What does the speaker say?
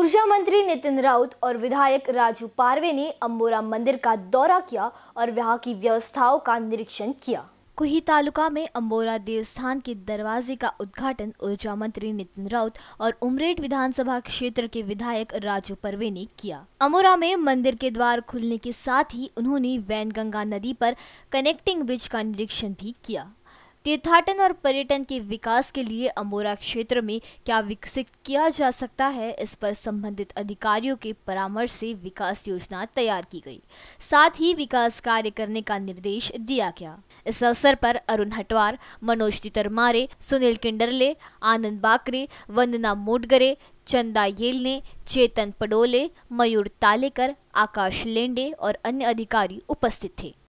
ऊर्जा मंत्री नितिन राउत और विधायक राजू पारवे ने अम्बोरा मंदिर का दौरा किया और वहां की व्यवस्थाओं का निरीक्षण किया। कुही तालुका में अम्बोरा देवस्थान के दरवाजे का उद्घाटन ऊर्जा मंत्री नितिन राउत और उमरेड विधानसभा क्षेत्र के विधायक राजू पारवे ने किया। अम्बोरा में मंदिर के द्वार खुलने के साथ ही उन्होंने वैनगंगा नदी पर कनेक्टिंग ब्रिज का निरीक्षण भी किया। तीर्थाटन और पर्यटन के विकास के लिए अम्बोरा क्षेत्र में क्या विकसित किया जा सकता है, इस पर संबंधित अधिकारियों के परामर्श से विकास योजना तैयार की गई। साथ ही विकास कार्य करने का निर्देश दिया गया। इस अवसर पर अरुण हटवार, मनोज तितरमारे, सुनील किंडरले, आनंद बाकरे, वंदना मोटगरे, चंदा येलने, चेतन पडोले, मयूर तालेकर, आकाश लेंडे और अन्य अधिकारी उपस्थित थे।